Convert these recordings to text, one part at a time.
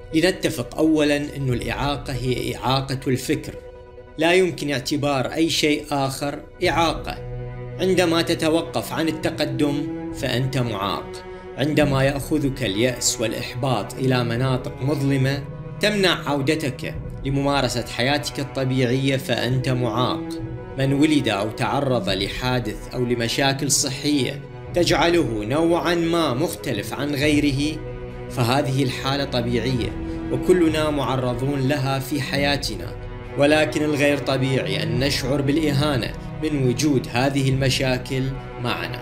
لنتفق أولاً أن الإعاقة هي إعاقة الفكر، لا يمكن اعتبار أي شيء آخر إعاقة. عندما تتوقف عن التقدم فأنت معاق. عندما يأخذك اليأس والإحباط إلى مناطق مظلمة تمنع عودتك لممارسة حياتك الطبيعية فأنت معاق. من ولد أو تعرض لحادث أو لمشاكل صحية تجعله نوعاً ما مختلف عن غيره فهذه الحالة طبيعية وكلنا معرضون لها في حياتنا، ولكن الغير طبيعي أن نشعر بالإهانة من وجود هذه المشاكل معنا.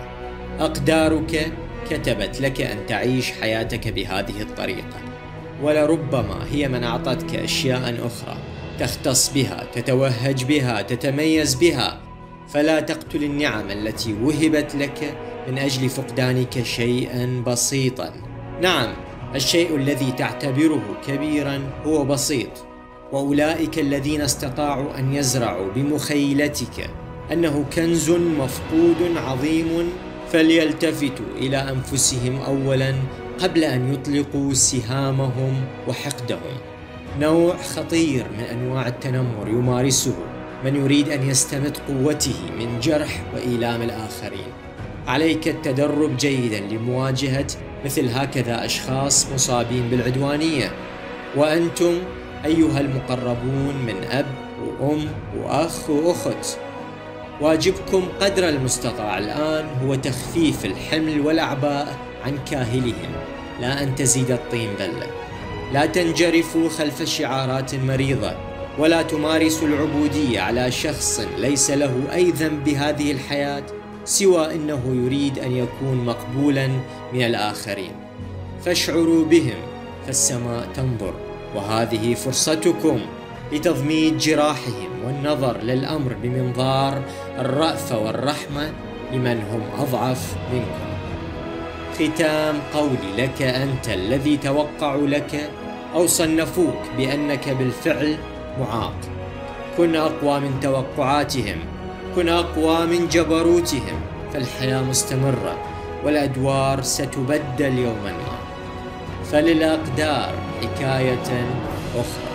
أقدارك كتبت لك أن تعيش حياتك بهذه الطريقة، ولربما هي من أعطتك أشياء أخرى تختص بها، تتوهج بها، تتميز بها. فلا تقتل النعم التي وهبت لك من أجل فقدانك شيئا بسيطا. نعم، الشيء الذي تعتبره كبيرا هو بسيط، وأولئك الذين استطاعوا أن يزرعوا بمخيلتك أنه كنز مفقود عظيم فليلتفتوا إلى أنفسهم أولا قبل أن يطلقوا سهامهم وحقدهم. نوع خطير من أنواع التنمر يمارسه من يريد أن يستمد قوته من جرح وإيلام الآخرين. عليك التدرب جيدا لمواجهة مثل هكذا أشخاص مصابين بالعدوانية. وأنتم أيها المقربون من أب وأم وأخ وأخت، واجبكم قدر المستطاع الآن هو تخفيف الحمل والأعباء عن كاهلهم، لا أن تزيد الطين بلة. لا تنجرفوا خلف شعارات مريضة، ولا تمارسوا العبودية على شخص ليس له أي ذنب بهذه الحياة سوى أنه يريد أن يكون مقبولا من الآخرين. فاشعروا بهم فالسماء تنظر، وهذه فرصتكم لتضميد جراحهم والنظر للأمر بمنظار الرأفة والرحمة لمن هم أضعف منكم. ختام قولي لك أنت الذي توقعوا لك أو صنفوك بأنك بالفعل معاق: كن أقوى من توقعاتهم، كن أقوى من جبروتهم، فالحياة مستمرة والأدوار ستبدل يوما ما. فللأقدار حكاية أخرى.